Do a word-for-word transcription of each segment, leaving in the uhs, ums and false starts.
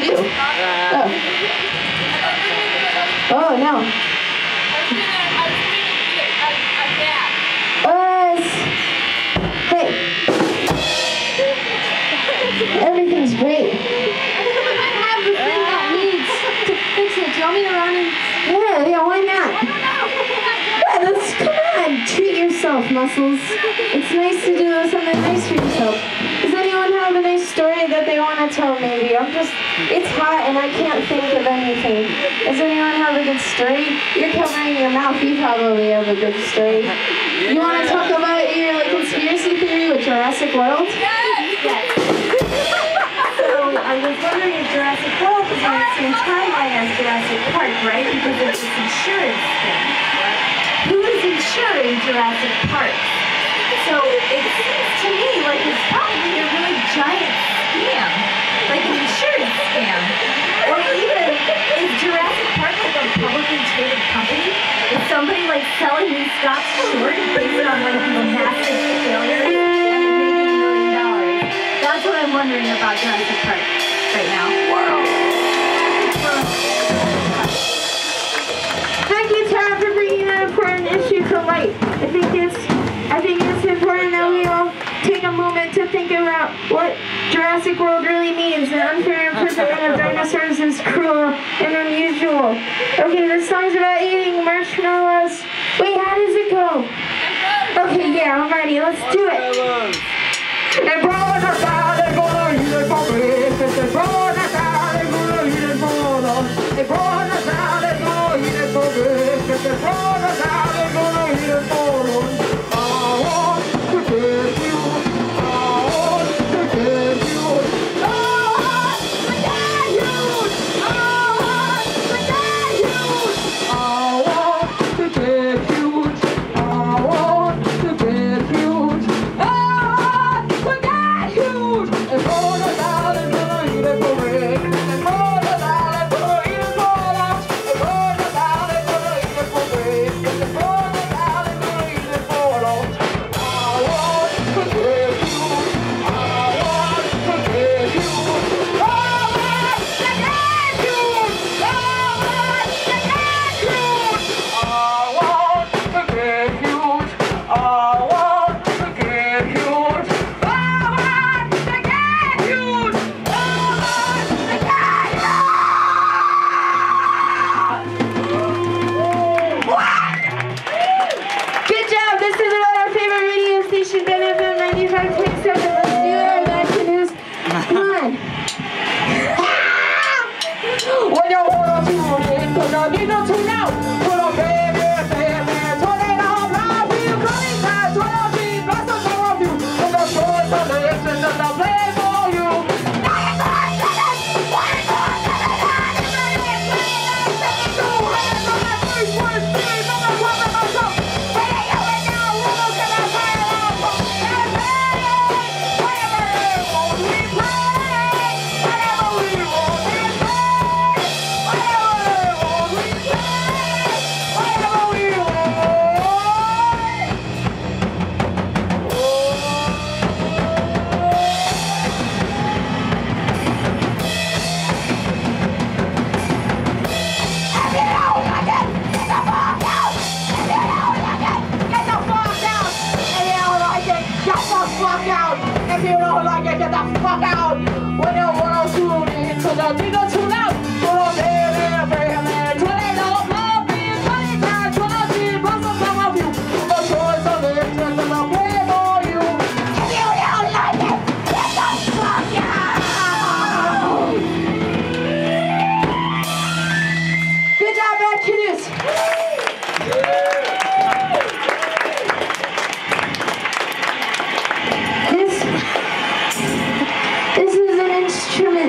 do? Oh. Oh, no. Uh, hey. Everything's great. I have the thing that needs to fix it. Do you want me to run and... Yeah, yeah, why not? Yeah, let's, come on, treat yourself, Muscles. It's nice to do something nice for yourself. Does anyone have a nice story that they want to tell, maybe? I'm just, it's hot and I can't think of anything. Does anyone have a good story? You're covering your mouth, you probably have a good story. You want to talk about your like, conspiracy theory with Jurassic World? Yes! So, I was wondering if Jurassic World was on the same timeline as Jurassic Park, right? Because of this insurance thing. Who is insuring Jurassic Park? So, it seems to me like it's probably a really giant scam. Like an insurance scam. Or even, is Jurassic Park like a publicly traded company? Is somebody like selling these stocks short based on like massive failures? That's what I'm wondering about Jurassic Park right now. Thank you, Tara, for bringing that important issue to light. I think it's, I think it's important that we all take a moment to think about what Jurassic World really means. The unfair imprisonment of dinosaurs is cruel and unusual. Okay, this song's about eating marshmallows. Wait, how does it go? Okay, yeah, I'm ready. Let's do it. They brought us out, they're gonna eat it for breakfast. They brought us out, they're gonna eat it for lunch. They brought us out, they're gonna eat it for breakfast. They brought us out, they're gonna eat it for lunch. I want to get you, I want to get you. I want to get you, I want to get you. I want to get you, I want to get you. Bad Canoes. This, this is an instrument.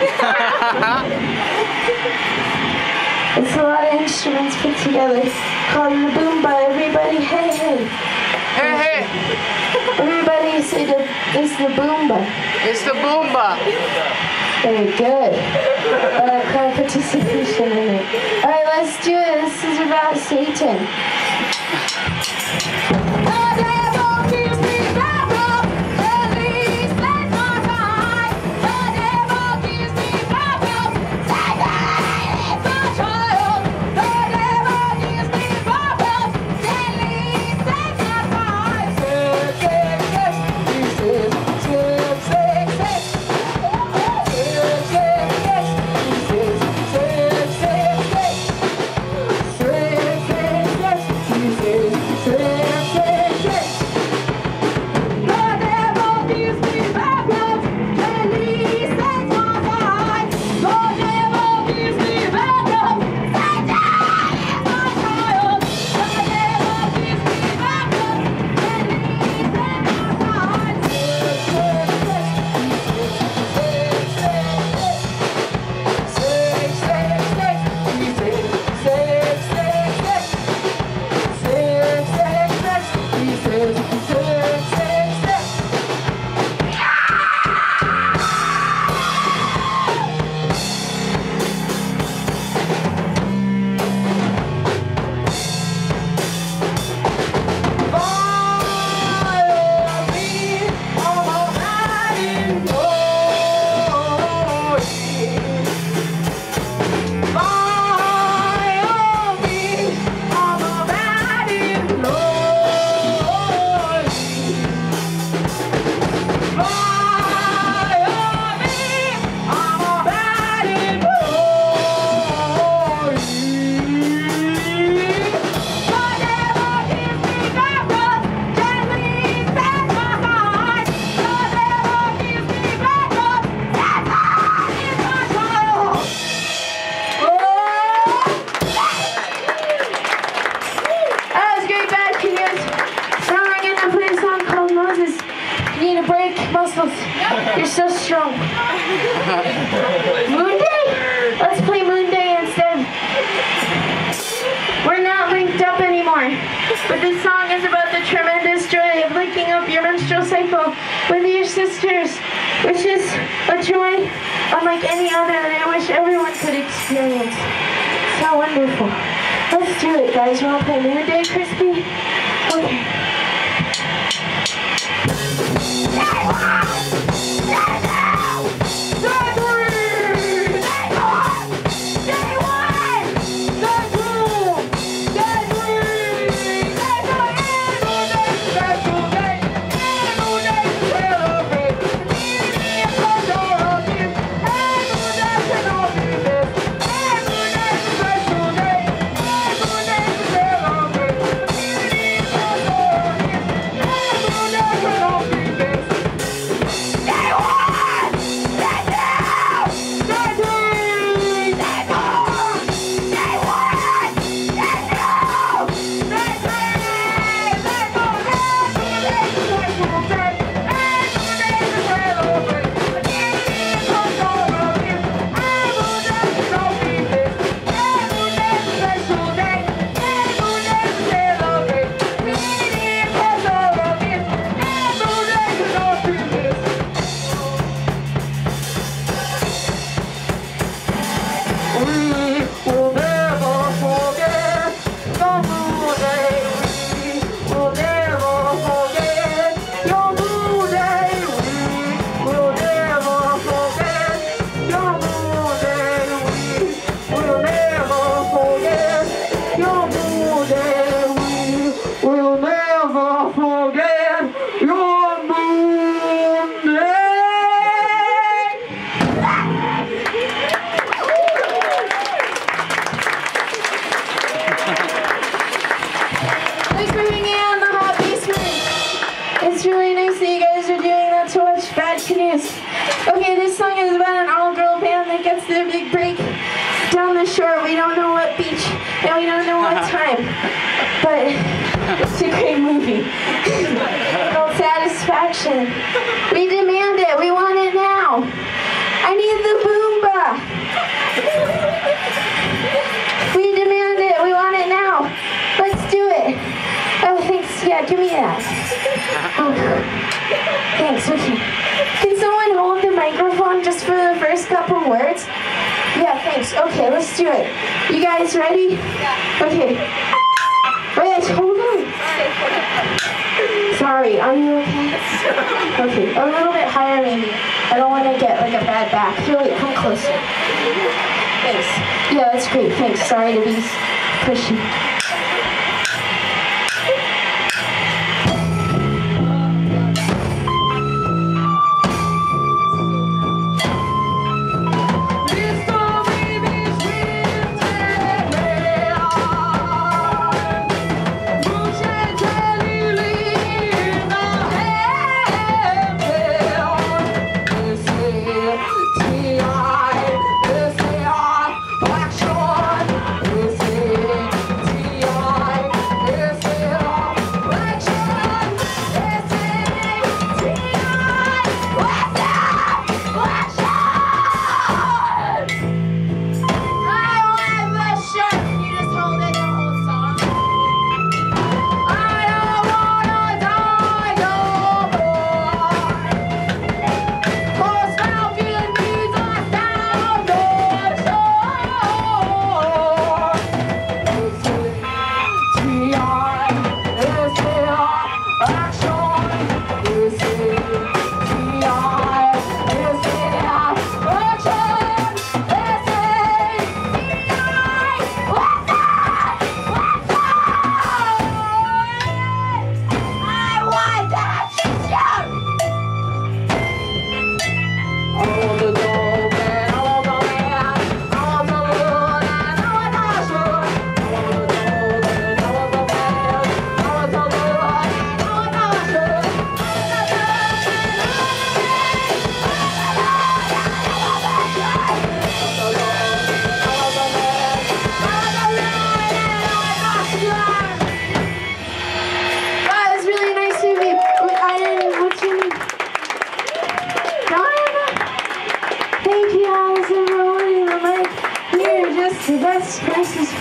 It's a lot of instruments put together called the boomba. Everybody, hey, hey. Hey, hey. Everybody say the, it's the boomba. It's the boomba. Very good. Uh, crowd participation in it. Alright, let's do it. This is about Satan. The devil gives me muscles. You're so strong. Moon Day? Let's play Moon Day instead. We're not linked up anymore, but this song is about the tremendous joy of linking up your menstrual cycle with your sisters, which is a joy unlike any other that I wish everyone could experience. So wonderful. Let's do it, guys. You want to play Moon Day, Crispy? Okay. It's really nice that you guys are doing that to watch Bad Canoes. Okay, this song is about an all-girl band that gets their big break down the shore. We don't know what beach, and we don't know what time, but it's a great movie. Called Satisfaction. We demand it. We want it now. I need the boomba. We demand it. We want it now. Let's do it. Oh, thanks. Yeah, give me that. Oh, thanks. Okay. Can someone hold the microphone just for the first couple words? Yeah, thanks. Okay, let's do it. You guys ready? Okay. Wait, hold on. Sorry, are you okay? Okay, a little bit higher maybe. I don't want to get like a bad back. Here, wait, come closer. Thanks. Yeah, that's great. Thanks. Sorry to be pushy. Black shore,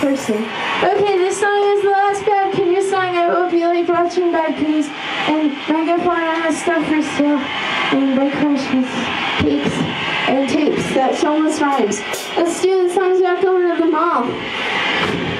person. Okay, this song is the last Bad Canoes song. I hope you like watching Bad Canoes. And Megaphone has stuff for sale. And by Christmas cakes and tapes. That almost rhymes. Let's do the songs about going to the mall.